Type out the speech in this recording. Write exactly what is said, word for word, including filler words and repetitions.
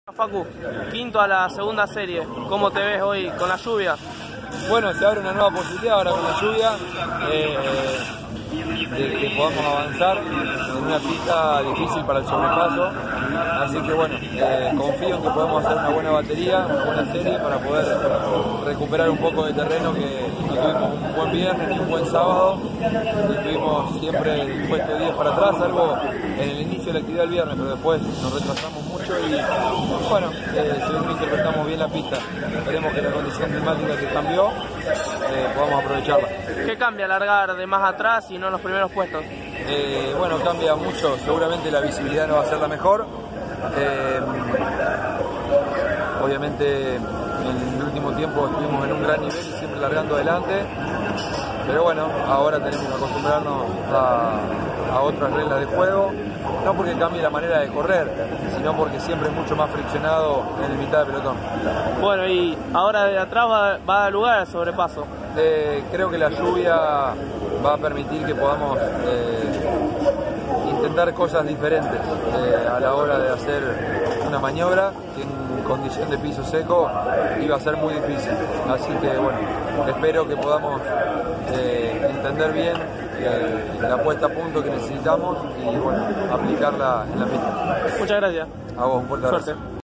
Facu, quinto a la segunda serie, ¿cómo te ves hoy con la lluvia? Bueno, se abre una nueva posibilidad ahora con la lluvia, eh, de que podamos avanzar en una pista difícil para el sobrepaso, así que bueno, eh, confío en que podemos hacer una buena batería, una buena serie para poder recuperar un poco de terreno que no tuvimos un buen viernes ni un buen sábado, y estuvimos siempre el puesto diez para atrás, salvo en el inicio de la actividad del viernes, pero después nos retrasamos mucho y bueno, eh, se ve que interpretamos bien la pista. Esperemos que la condición climática que cambió eh, podamos aprovecharla. ¿Qué cambia largar de más atrás y no en los primeros puestos? Eh, bueno, cambia mucho, seguramente la visibilidad no va a ser la mejor. Eh, obviamente en el último tiempo estuvimos en un gran nivel y siempre largando adelante, pero bueno, ahora tenemos que acostumbrarnos a, a otras reglas de juego, no porque cambie la manera de correr, sino porque siempre es mucho más friccionado en la mitad de pelotón. Bueno, y ahora de atrás va, va a dar lugar al sobrepaso. Eh, creo que la lluvia va a permitir que podamos eh, intentar cosas diferentes eh, a la hora de hacer una maniobra que en condición de piso seco iba a ser muy difícil. Así que bueno, espero que podamos eh, entender bien eh, la puesta a punto que necesitamos y bueno, aplicarla en la pista. Muchas gracias. A vos, un fuerte abrazo. Suerte.